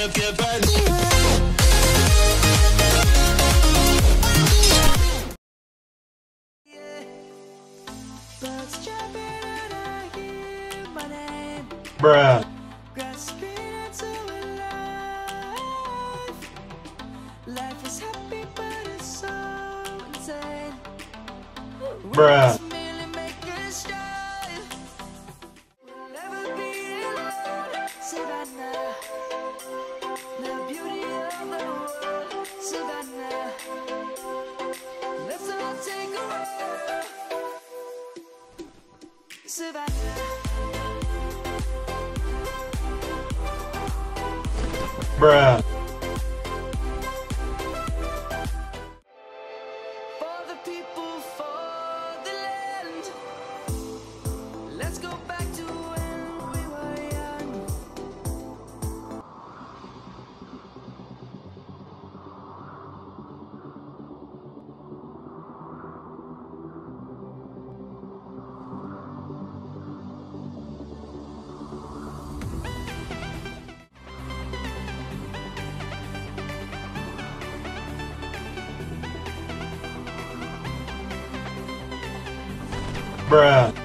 up your butt. Bruh. Life is happy, but it's so insane. Bruh. Merely make a start. We'll never be alone. Savannah, the beauty of the world. Savannah, let's all take a walk. Savannah. Bruh. For the people, for the land. Let's go back to when we were young. Bruh.